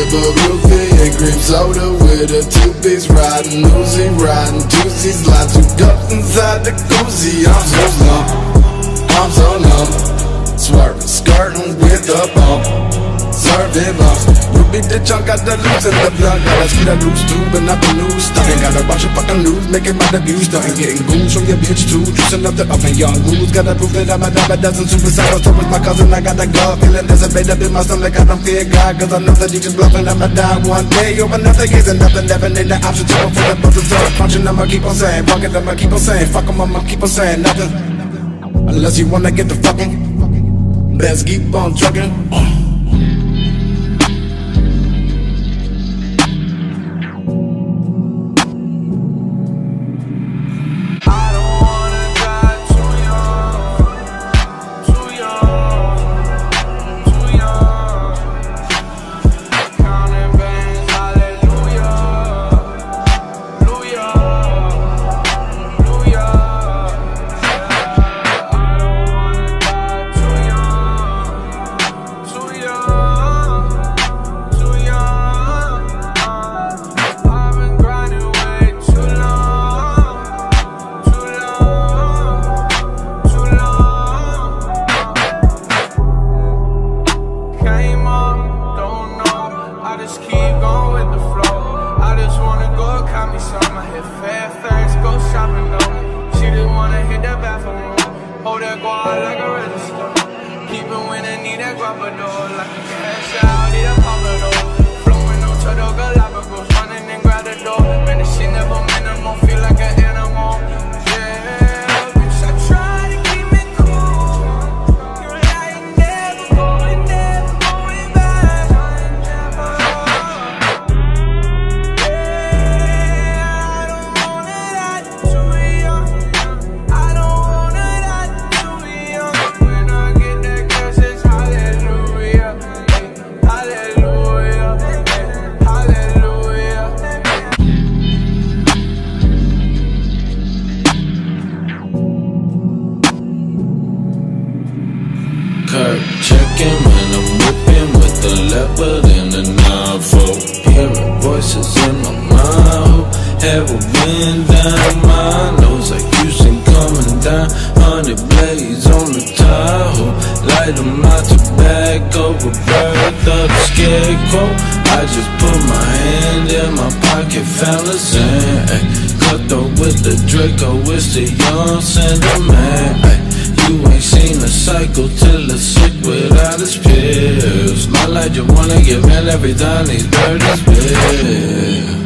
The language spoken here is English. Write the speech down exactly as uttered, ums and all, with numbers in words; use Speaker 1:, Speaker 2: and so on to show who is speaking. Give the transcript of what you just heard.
Speaker 1: Peruvian cream soda with a two-piece riding, Uzi riding, juicy slide, two cups inside the koozie. I'm so slow, I'm so numb, swerving, skirting with a bump, serving bumps. Ruby the chunk, got the loose in the blood, gotta see that loose too, but not the loose. Stunning, gotta watch your fucking news, making my debut. Stunning, getting goons from your bitch too, juicing up the up and young rules. Gotta prove that I'm a dime a dozen suicides. So with my cousin, I got the gut feeling there's a bait up in my stomach. I don't fear God, cause I know that he just bluffing. I'ma die one day, or another isn't nothing. Never need the option to for the buzzers up. Punching, I'ma keep on saying, fuck it, I'ma keep on saying, fuck 'em, I'ma keep on saying nothing. Unless you wanna get the fucking, let's keep on trucking.
Speaker 2: Hold that guard like a register. Keep it when I need that grabber door. Like a cash out, need a popper door. Flowing on to the Galapagos, running and grab the door. Man, this shit never minimal, feel like an animal. Yeah, bitch, I try to keep it cool. You're like never going, never going back. Yeah, I don't wanna die too young. I don't wanna die too young. When I get that cash, it's hallelujah, hallelujah, hallelujah.
Speaker 3: Curb checking when I'm whipping with the leopard and the nine four. Hearing voices in my mind, heroin down my nose like Houston coming down. Honey blaze on the Tahoe, light 'em out tobacco, a bird of the scarecrow. I just put my hand in my pocket, found a sand. Cutthroat with the Draco, it's the young Sandman. Ay, you ain't seen a cycle till it's sick without its pills. My life, you wanna give in every time these birdies bill.